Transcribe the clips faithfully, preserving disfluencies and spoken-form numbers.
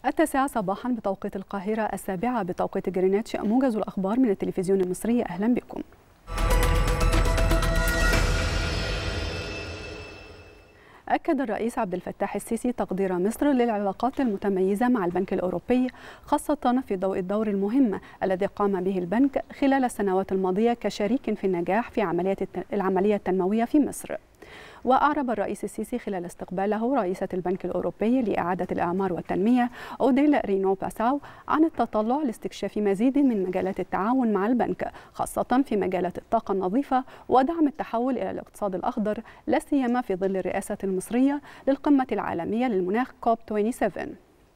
التاسعة صباحا بتوقيت القاهرة، السابعة بتوقيت جرينتش. موجز الأخبار من التلفزيون المصري، أهلا بكم. أكد الرئيس عبد الفتاح السيسي تقدير مصر للعلاقات المتميزة مع البنك الأوروبي، خاصة في ضوء الدور المهم الذي قام به البنك خلال السنوات الماضية كشريك في النجاح في عملية العملية التنموية في مصر. وأعرب الرئيس السيسي خلال استقباله رئيسة البنك الأوروبي لإعادة الإعمار والتنمية أوديل رينو باساو عن التطلع لاستكشاف مزيد من مجالات التعاون مع البنك، خاصة في مجالات الطاقة النظيفة ودعم التحول إلى الاقتصاد الأخضر، لا سيما في ظل الرئاسة المصرية للقمة العالمية للمناخ كوب سبعة وعشرين.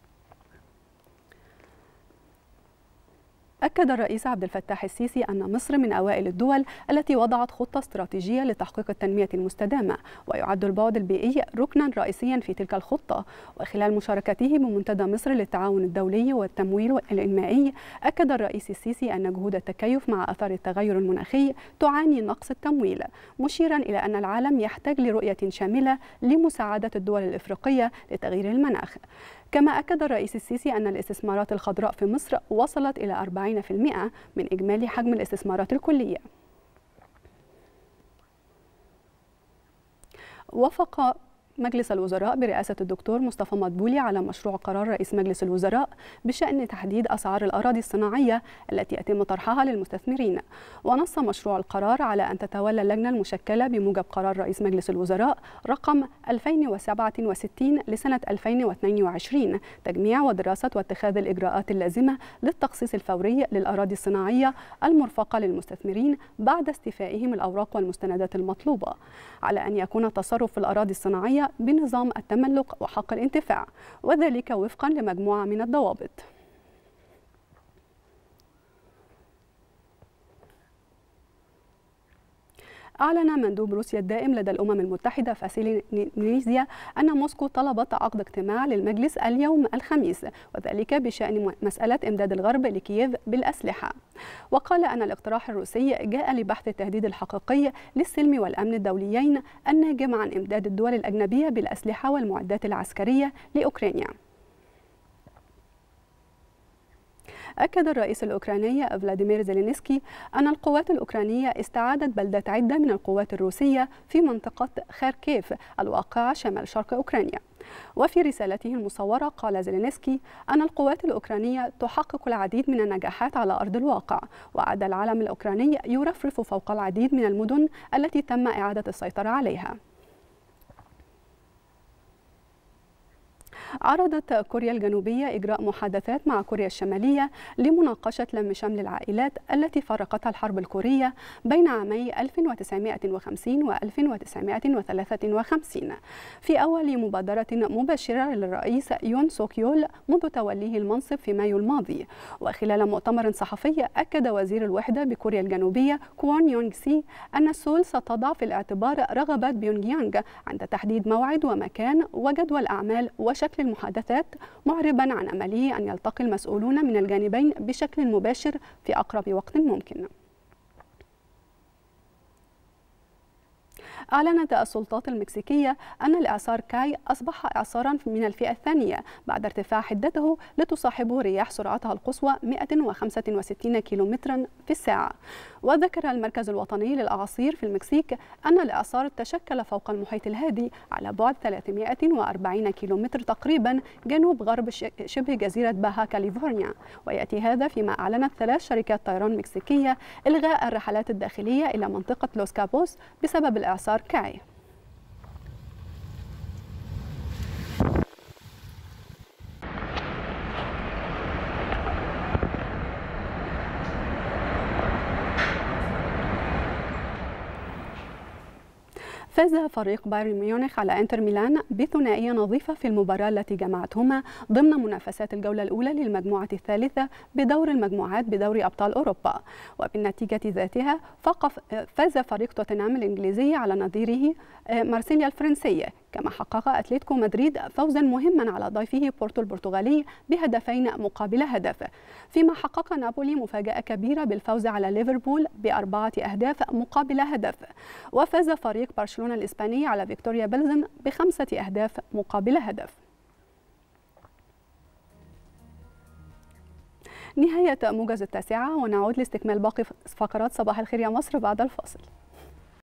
أكد الرئيس عبد الفتاح السيسي أن مصر من أوائل الدول التي وضعت خطة استراتيجية لتحقيق التنمية المستدامة، ويعد البعد البيئي ركنا رئيسيا في تلك الخطة. وخلال مشاركته بمنتدى مصر للتعاون الدولي والتمويل الإنمائي، أكد الرئيس السيسي أن جهود التكيف مع آثار التغير المناخي تعاني نقص التمويل، مشيرا إلى أن العالم يحتاج لرؤية شاملة لمساعدة الدول الإفريقية لتغيير المناخ. كما أكد الرئيس السيسي أن الاستثمارات الخضراء في مصر وصلت إلى أربعين بالمئة من إجمالي حجم الاستثمارات الكلية. وافق مجلس الوزراء برئاسة الدكتور مصطفى مدبولي على مشروع قرار رئيس مجلس الوزراء بشأن تحديد أسعار الأراضي الصناعية التي يتم طرحها للمستثمرين. ونص مشروع القرار على أن تتولى اللجنة المشكلة بموجب قرار رئيس مجلس الوزراء رقم ألفين وسبعة وستين لسنة ألفين واثنين وعشرين تجميع ودراسة واتخاذ الإجراءات اللازمة للتخصيص الفوري للأراضي الصناعية المرفقة للمستثمرين بعد استيفائهم الأوراق والمستندات المطلوبة، على أن يكون التصرف في الأراضي الصناعية بنظام التملك وحق الانتفاع، وذلك وفقا لمجموعة من الضوابط. أعلن مندوب روسيا الدائم لدى الأمم المتحدة فاسيلي نيزيا أن موسكو طلبت عقد اجتماع للمجلس اليوم الخميس، وذلك بشأن مسألة إمداد الغرب لكييف بالأسلحة. وقال أن الاقتراح الروسي جاء لبحث التهديد الحقيقي للسلم والأمن الدوليين الناجم عن إمداد الدول الأجنبية بالأسلحة والمعدات العسكرية لأوكرانيا. أكد الرئيس الأوكراني فلاديمير زيلينسكي أن القوات الأوكرانية استعادت بلدات عدة من القوات الروسية في منطقة خاركيف الواقعة شمال شرق أوكرانيا. وفي رسالته المصورة قال زيلينسكي أن القوات الأوكرانية تحقق العديد من النجاحات على أرض الواقع، وعاد العلم الأوكراني يرفرف فوق العديد من المدن التي تم إعادة السيطرة عليها. عرضت كوريا الجنوبية إجراء محادثات مع كوريا الشمالية لمناقشة لم شمل العائلات التي فرقتها الحرب الكورية بين عامي ألف وتسعمائة وخمسين و ألف وتسعمائة وثلاثة وخمسين، في أول مبادرة مباشرة للرئيس يون سوك يول منذ توليه المنصب في مايو الماضي. وخلال مؤتمر صحفي، أكد وزير الوحدة بكوريا الجنوبية كوان يونغ سي أن سول ستضع في الاعتبار رغبات بيونغ يانغ عند تحديد موعد ومكان وجدول أعمال وشكل المحادثات، معربا عن أمله أن يلتقي المسؤولون من الجانبين بشكل مباشر في أقرب وقت ممكن. أعلنت السلطات المكسيكية أن الإعصار كاي أصبح إعصارا من الفئة الثانية بعد ارتفاع حدته لتصاحبه رياح سرعتها القصوى مئة وخمسة وستين كيلومترا في الساعة. وذكر المركز الوطني للأعاصير في المكسيك أن الإعصار تشكل فوق المحيط الهادي على بعد ثلاثمائة وأربعين كيلومتر تقريبا جنوب غرب شبه جزيرة باها كاليفورنيا. ويأتي هذا فيما أعلنت ثلاث شركات طيران مكسيكية إلغاء الرحلات الداخلية إلى منطقة لوس كابوس بسبب الإعصار كاي. فاز فريق بايرن ميونخ على انتر ميلان بثنائية نظيفة في المباراة التي جمعتهما ضمن منافسات الجولة الأولى للمجموعة الثالثة بدور المجموعات بدوري أبطال أوروبا. وبالنتيجة ذاتها فاز فريق توتنهام الإنجليزي على نظيره مارسيليا الفرنسية، كما حقق أتلتيكو مدريد فوزا مهما على ضيفه بورتو البرتغالي بهدفين مقابل هدف، فيما حقق نابولي مفاجأة كبيرة بالفوز على ليفربول بأربعة أهداف مقابل هدف. وفاز فريق برشلونة الإسباني على فيكتوريا بلزن بخمسة أهداف مقابل هدف. نهاية موجز التاسعة، ونعود لاستكمال باقي فقرات صباح الخير يا مصر بعد الفاصل.